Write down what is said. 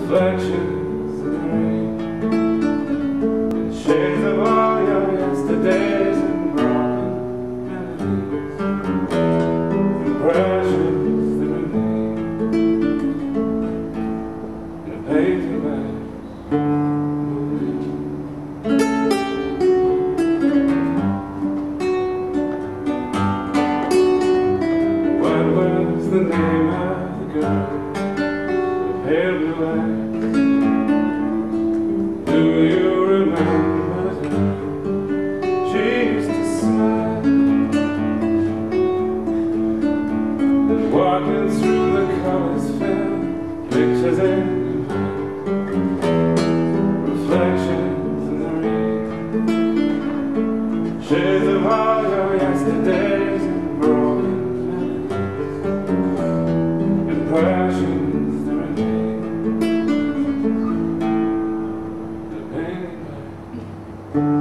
reflections in the rain, and shades of all your yesterdays and broken memories, impressions that remain in a painting by what was the name of the girl? Pale blue eyes. Do you remember her? She used to smile, and walking through the colors filled pictures in her reflections in the rain, shades of all your yesterdays and broken memories, impressions. Thank you.